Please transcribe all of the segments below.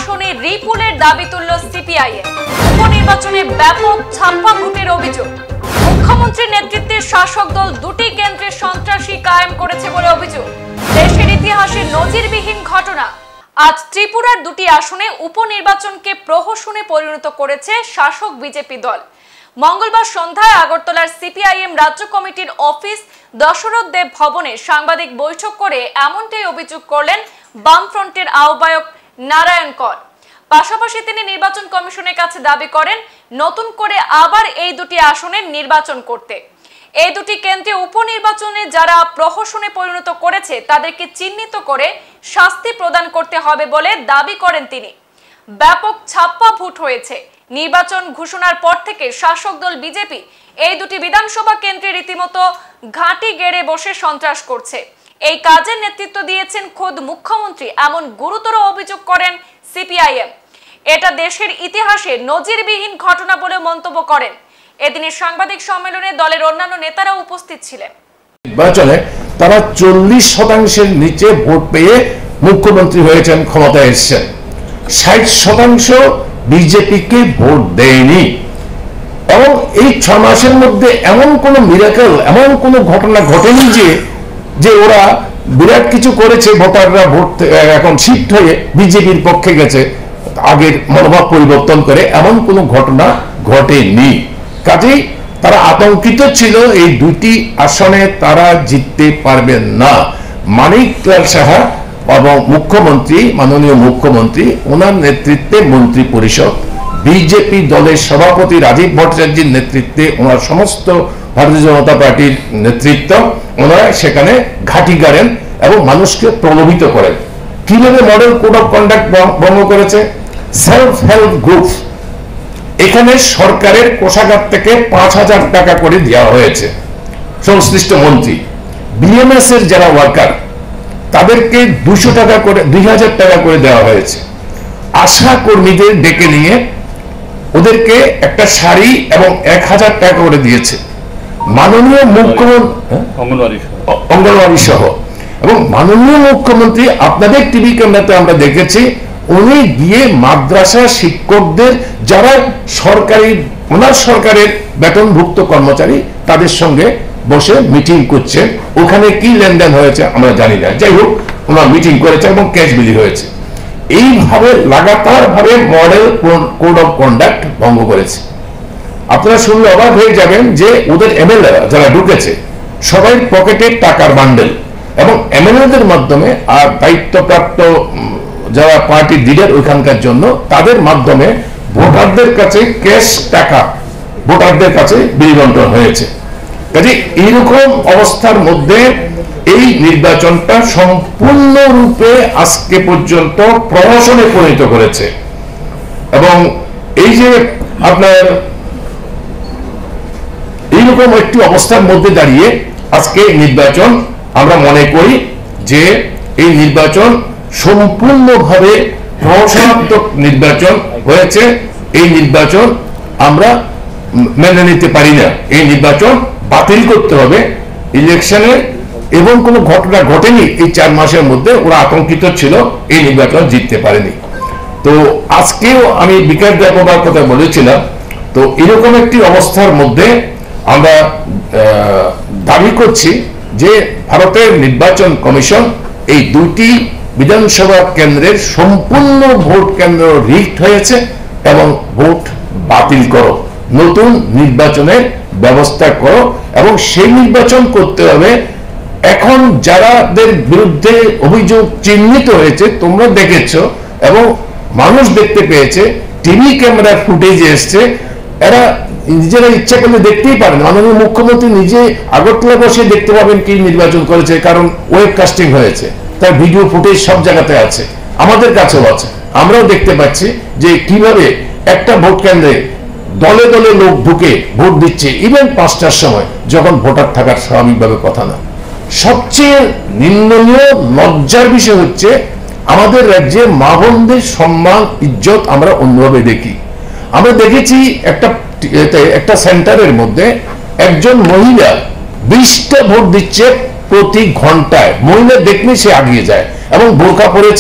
আসনে রিপুলের দাবি তুলল সিপিআইএম। উপনির্বাচনে ব্যাপক ছাপ্পা ভোটের অভিযোগ। মুখ্যমন্ত্রীর নেতৃত্বে শাসক দল দুটি কেন্দ্রে সন্ত্রাসী কায়েম করেছে বলে অভিযোগ। দেশের ইতিহাসে নজিরবিহীন ঘটনা। আজ ত্রিপুরার দুটি আসনে উপনির্বাচনকে প্রহসনে পরিণত করেছে শাসক বিজেপি দল। মঙ্গলবার সন্ধ্যায় আগরতলার সিপিআইএম রাজ্য কমিটির অফিস দশরথ দেব ভবনে সাংবাদিক বৈঠক করে এমনটাই অভিযোগ করলেন বামফ্রন্টের আহ্বায়ক নারায়ণ কর। পাশাপাশি তিনি নির্বাচন কমিশনের কাছে দাবি করেন নতুন করে আবার এই দুটি আসনে নির্বাচন করতে। এই দুটি কেন্দ্রে উপনির্বাচনে যারা প্রহসনে পরিণত করেছে তাদেরকে চিহ্নিত করে শাস্তি প্রদান করতে হবে বলে দাবি করেন তিনি। ব্যাপক ছাপ্পা ভোট হয়েছে। নির্বাচন ঘোষণার পর থেকে শাসক দল বিজেপি এই দুটি বিধানসভা কেন্দ্রে রীতিমতো ঘাঁটি গেড়ে বসে সন্ত্রাস করছে। এই কাজের নেতৃত্ব দিয়েছেন খোদ মুখ্যমন্ত্রী, এমন গুরুতর অভিযোগ করেন সিপিআইএম। এটা দেশের ইতিহাসে নজিরবিহীন ঘটনা বলে মন্তব্য করেন। এদিনের সাংবাদিক সম্মেলনে দলের অন্যান্য নেতারা উপস্থিত ছিলেন। নির্বাচনে তারা 40% নিচে ভোট পেয়ে মুখ্যমন্ত্রী হয়েছেন, ক্ষমতায় এসেছেন। 60% বিজেপিকে ভোট দেয়নি। এবং এই 6 মাসের মধ্যে এমন কোন মিরাকেল, এমন কোন ঘটনা ঘটেনি যে ওরা বিরাট কিছু করেছে, ভোটাররা ভোট এখন শিফট হয়ে বিজেপির পক্ষে গেছে, আগের মনোভাব পরিবর্তন করে, এমন কোন ঘটনা ঘটেনি। কাজেই তারা আতঙ্কিত ছিল এই দুটি আসনে তারা জিততে পারবেন না। মানিকলাল সাহা এবং মুখ্যমন্ত্রী, মাননীয় মুখ্যমন্ত্রী, ওনার নেতৃত্বে মন্ত্রী পরিষদ, বিজেপি দলের সভাপতি রাজীব ভট্টাচার্যের নেতৃত্বে ওনার সমস্ত ভারতীয় জনতা পার্টির নেতৃত্ব, ওনারা সেখানে ঘাঁটি গাড়েন এবং মানুষকে প্রলোভিত করেন। কিভাবে মডেল কোড অফ কন্ডাক্ট ভঙ্গ করেছে? সেলফ হেল্প গ্রুপ, এখানে সরকারের কোষাগার থেকে 5,000 টাকা করে দেওয়া হয়েছে সংশ্লিষ্ট মন্ত্রী। বিএমএস এর যারা ওয়ার্কার তাদেরকে 200 টাকা করে, 2000 টাকা করে দেওয়া হয়েছে। আশা কর্মীদের ডেকে নিয়ে ওদেরকে একটা শাড়ি এবং 1000 টাকা করে দিয়েছে। মাননীয় মুখ্যমন্ত্রী, অঙ্গনওয়াড়ি সহ, এবং মাননীয় মুখ্যমন্ত্রী, আপনাদের টিভি ক্যামেরাতে আমরা দেখেছি, উনি গিয়ে মাদ্রাসা শিক্ষকদের যারা সরকারি, ওনার সরকারের বেতনভুক্ত কর্মচারী, তাদের সঙ্গে বসে মিটিং করছেন। ওখানে কি লেনদেন হয়েছে আমরা জানি না, যাই হোক ওনার মিটিং করেছে এবং ক্যাশ বিলি হয়েছে। এইভাবে লাগাতার ভাবে মডেল কোড অফ কন্ডাক্ট ভঙ্গ করেছে। আপনারা শুনলে অবাক হয়ে যাবেন যে ওদের এমএলএ যারা ঢুকেছে সবাই পকেটে টাকার বান্ডেল, এবং এমএলএদের মাধ্যমে আর দায়িত্বপ্রাপ্ত যারা পার্টির লিডার ওইখানকার জন্য, তাদের মাধ্যমে ভোটারদের কাছে ক্যাশ টাকা ভোটারদের কাছে বিলি-বন্টন হয়েছে। কাজে এইরকম অবস্থার মধ্যে এই নির্বাচনটা সম্পূর্ণরূপে আজকে পর্যন্ত প্রহসনে পরিণত করেছে। এবং এই যে আপনার এইরকম একটি অবস্থার মধ্যে দাঁড়িয়ে আজকে নির্বাচন, আমরা মনে করি যে এই নির্বাচন সম্পূর্ণভাবে প্রহসনাত্মক নির্বাচন হয়েছে। এই নির্বাচন আমরা মেনে নিতে পারি না। এই নির্বাচন বাতিল করতে হবে। ইলেকশনে এবং কোনো ঘটনা ঘটেনি এই 4 মাসের মধ্যে, ওরা আতঙ্কিত ছিল, এই নির্বাচন জিততে পারেনি। তো আজকেও আমি বিকাশ দেববার কথা বলেছিলাম। তো এরকম একটি অবস্থার মধ্যে আমরা দাবি করছি যে ভারতের নির্বাচন কমিশন এই দুটি বিধানসভা কেন্দ্রের সম্পূর্ণ ভোট কেন্দ্র রিগড হয়েছে এবং ভোট বাতিল করো, নতুন নির্বাচনের ব্যবস্থা করো, এবং সেই নির্বাচন করতে হবে। এখন যারাদের বিরুদ্ধে অভিযোগ চিহ্নিত হয়েছে, তোমরা দেখেছো এবং মানুষ দেখতে পেয়েছে, টিভি ক্যামেরার ফুটেজ এসছে, এরা নিজেরা ইচ্ছা করলে দেখতেই পারেন। মাননীয় মুখ্যমন্ত্রী নিজে আগরতলা বসে দেখতে পাবেন কি নির্বাচন করেছে, কারণ ওয়েবকাস্টিং হয়েছে, তার ভিডিও ফুটেজ সব জায়গাতে আছে, আমাদের কাছেও আছে। আমরাও দেখতে পাচ্ছি যে কিভাবে একটা ভোট কেন্দ্রে দলে দলে লোক ঢুকে ভোট দিচ্ছে, ইভেন 5টার সময়, যখন ভোটার থাকার স্বাভাবিকভাবে কথা না। সবচেয়ে নিন্দনীয় লজ্জার বিষয় হচ্ছে আমাদের রাজ্যে মা বোনদের সম্মান, ইজ্জত আমরা অন্যভাবে দেখি। আমরা দেখেছি একটা সেন্টারের মধ্যে একজন মহিলা 20টা ভোট দিচ্ছে প্রতি ঘন্টায়। মহিলা দেখলে সে আগিয়ে যায় এবং বোরকা পরেছে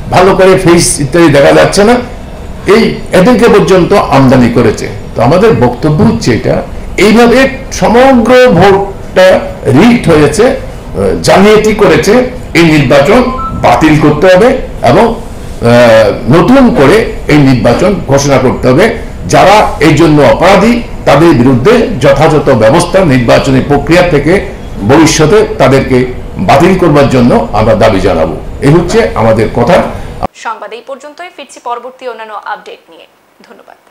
ভালো করে ফেস ইত্যাদি দেখা যাচ্ছে না, এই এদেরকে পর্যন্ত আমদানি করেছে। তো আমাদের বক্তব্য হচ্ছে এটা, এইভাবে সমগ্র ভোটটা রিগড হয়েছে, জালিয়াতি করেছে, এই নির্বাচন বাতিল করতে হবে এবং নতুন করে এই নির্বাচন ঘোষণা করতে হবে। যারা এই জন্য অপরাধী তাদের বিরুদ্ধে যথাযথ ব্যবস্থা নির্বাচনী প্রক্রিয়া থেকে ভবিষ্যতে তাদেরকে বাতিল করবার জন্য আমরা দাবি জানাবো। এই হচ্ছে আমাদের কথা। সংবাদ এই পর্যন্তই, ফিরছি পরবর্তী অন্যান্য আপডেট নিয়ে। ধন্যবাদ।